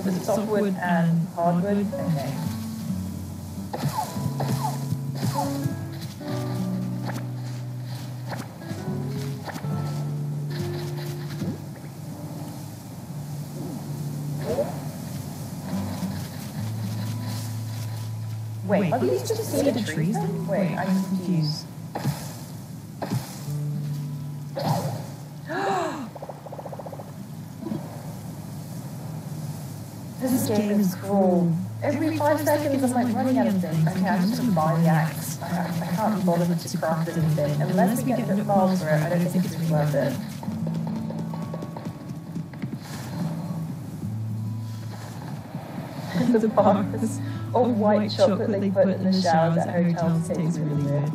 Was it softwood and hardwood? Okay. Wait, are these just cedar trees then? Wait, I'm confused. This game is cool. Every 5 seconds I'm like running out of things. Okay, I'm just gonna buy the axe. I can't be bothered to craft anything. Unless we get the miles for it, I don't think it's really worth it. The bars of white chocolate they put in the showers at hotels tastes really good.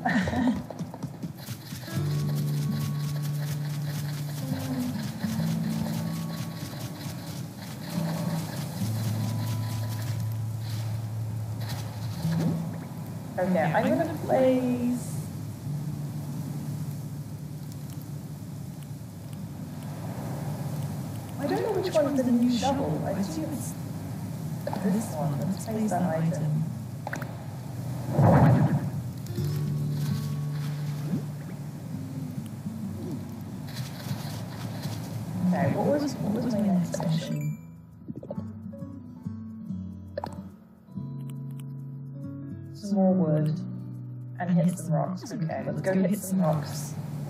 Okay, I'm gonna place... I don't know which one is the new shovel. I assume it's this one. Let's place that item. Okay, what was my next mission? Some more wood and hit some rocks. Okay, let's go hit some rocks.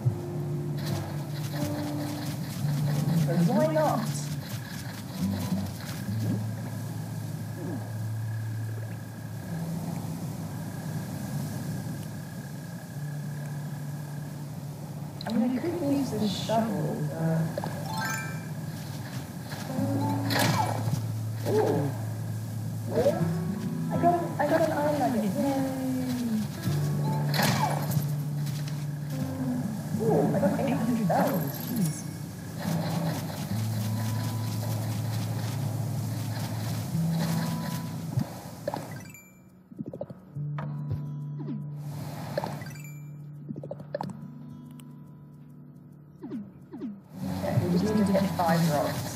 Because why not? I mean, I could use this shovel. Ooh. I got an iron nugget. Yay! Ooh, I got 800 bells. Jeez. Okay, we just need to hit 5 rocks.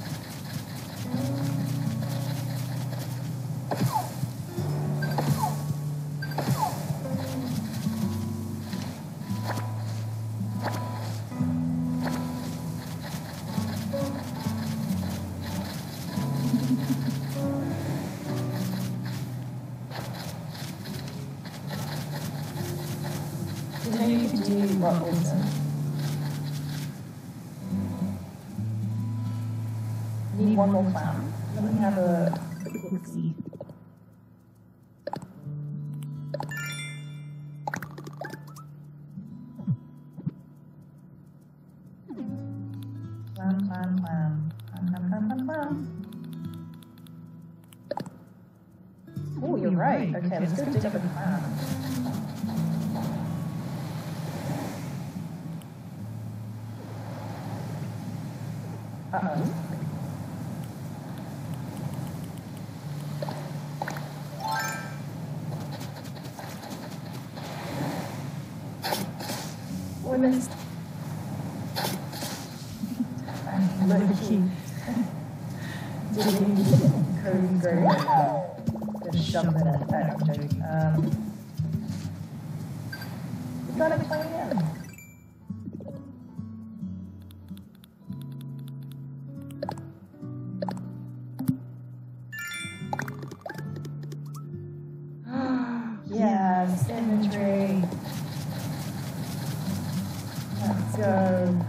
You could do what also. Need one more clam. Let me have a quick look-see. Clam. Oh, you're right. Okay, let's go dig up a clam. Uh-oh. What is... Low-key. Cody's great right now. Just shove it in. No, I'm joking. We gotta play in. Yes, inventory. Let's go.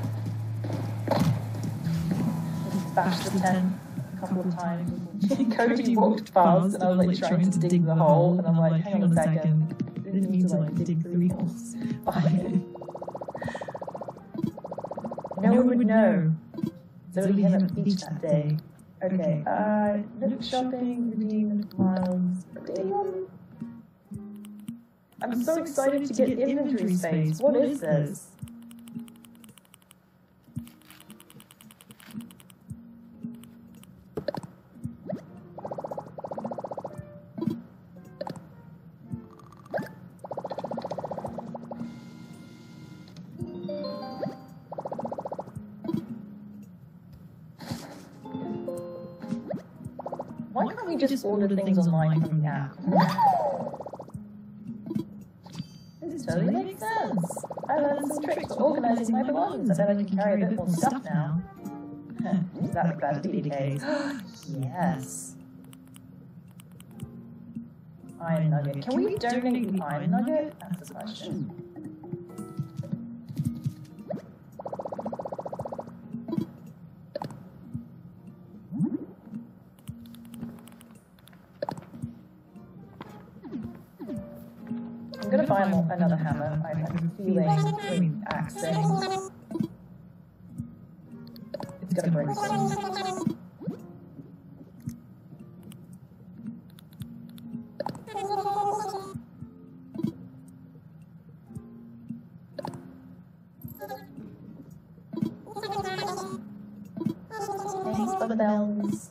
Let's bash the tent a couple of times. Cody walked past and I was like trying to dig the hole and I'm like, hang on a second. I didn't mean to like dig 3 holes. Bye. No one would know. It's only him at the beach that day. Okay, look shopping, redeem miles. I'm so excited to get inventory space. What is this? don't we just order things online from the app? This totally makes sense. I learned some tricks for organizing my belongings. I bet I can carry a bit more stuff now. Is that about to be the case? Yes. Iron nugget. Can we donate the iron nugget? That's the question. I'm gonna buy another hammer. I have a feeling with axe things, it's gonna break soon. Thanks for the bells.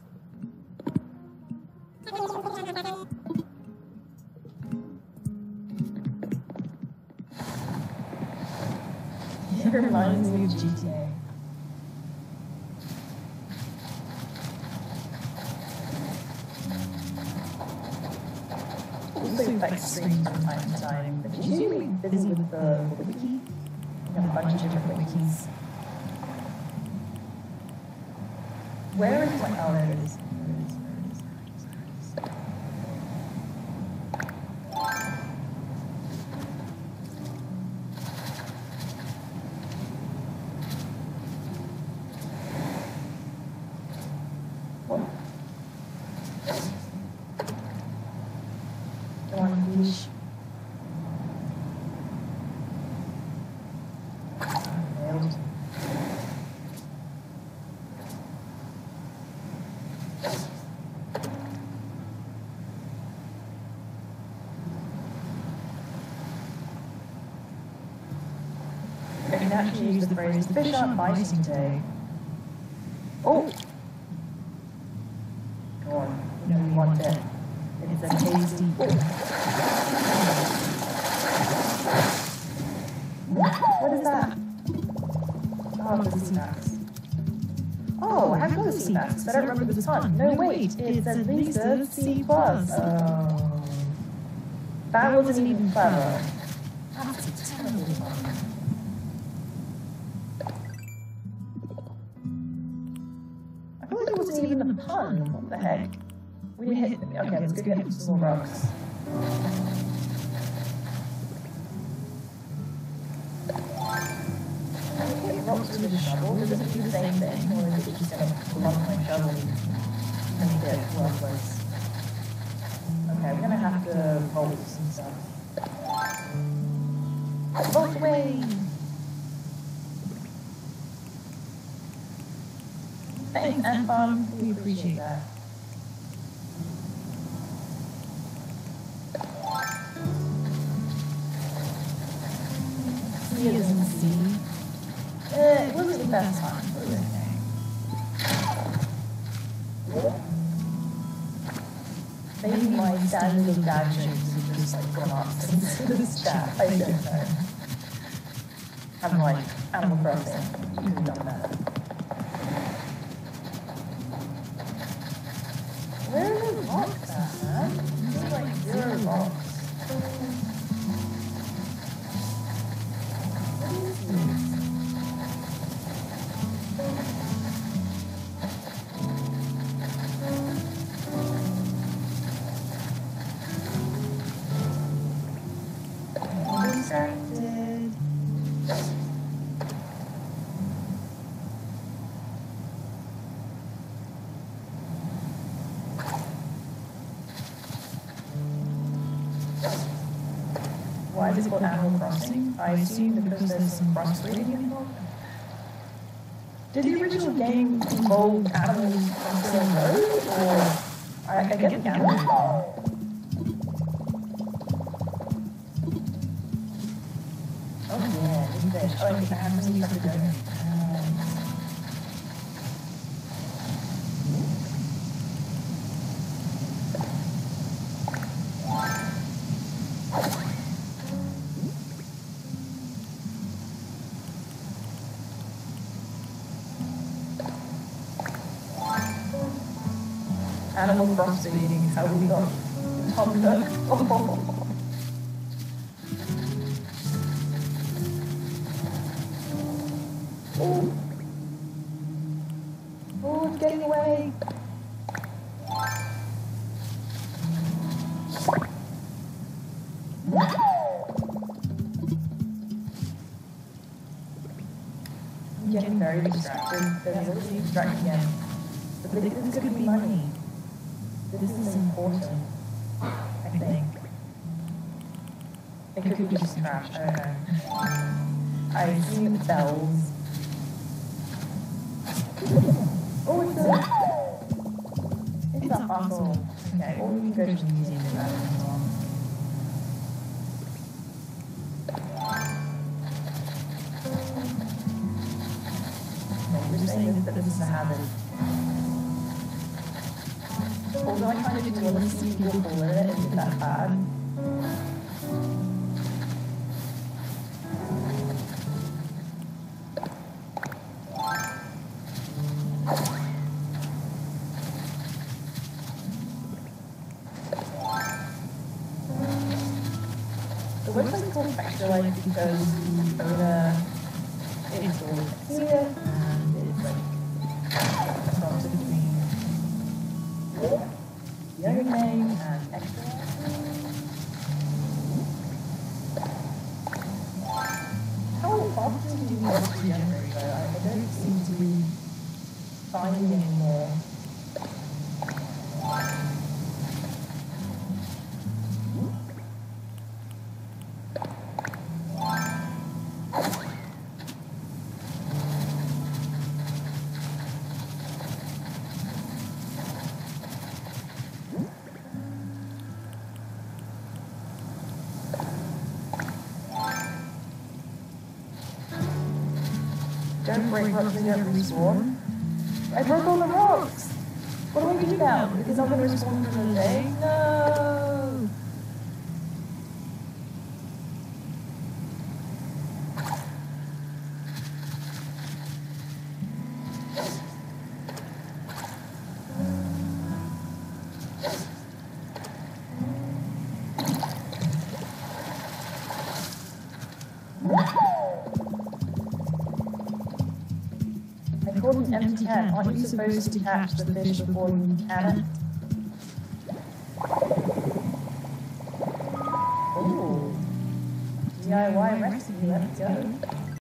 It reminds me of GTA. Also affects streams from time to time, but she's usually busy with the wiki. You have a bunch of different wikis. Where is my... Oh, there it is. I can actually use the phrase, the fish aren't biting today. Oh! Go on, no, we want it. It's a tasty... What is that? Oh, the sea bass. Oh, I have got a sea bass, but I don't remember the pun. No, wait, it says Lisa C+. Oh. That wasn't even clever. That's a terrible pun. I feel like it wasn't even a pun. What the heck? We didn't hit... Okay, let's go get some more rocks. Rocks with a shovel? Does it do the same thing? Or is it just going to lump my shovel and get worthless? Okay, we're going to have to roll some stuff. Both ways! Thanks, Ant Farm. We appreciate that. C is in C. It wasn't the best time, was it? Maybe my standard of dad jokes have just like gone up since this chat. I don't know. I'm like, Animal Crossing. You could have done better. Where are the rocks at, man? There's like 0 rocks. Distracted. Why is it called Animal Crossing? I assume because there's some crossbreeding involved. Did the original game involve animals crossing a road? Or I get the animals? Oh yeah, this fish. Oh, I think I have some stuff to do. Animal breastfeeding, how we got toddler. Oh. Oh. Oh, it's getting away. I'm getting very distracted. There's obviously distracted again. But this could be money. This is important, I think. It could be just trash, I don't know. I assume it's bells. Oh, it's a fossil. Okay, or we can go to the museum if that comes on. You're saying that this is a hazard. Although I kind of do want to see people fall in it, is it that bad? The website's called Texturelight because the owner is called here, and it's like a cross between the owner name and Texturelight. How often do you watch the generator? I don't seem to be finding anymore. Don't break rocks and don't respawn. I broke all the rocks! What do I do now? Because I'm going to respawn for the day? No! I called an empty can. Aren't you supposed to catch the fish before you can it? Ooh. DIY recipe, let's go.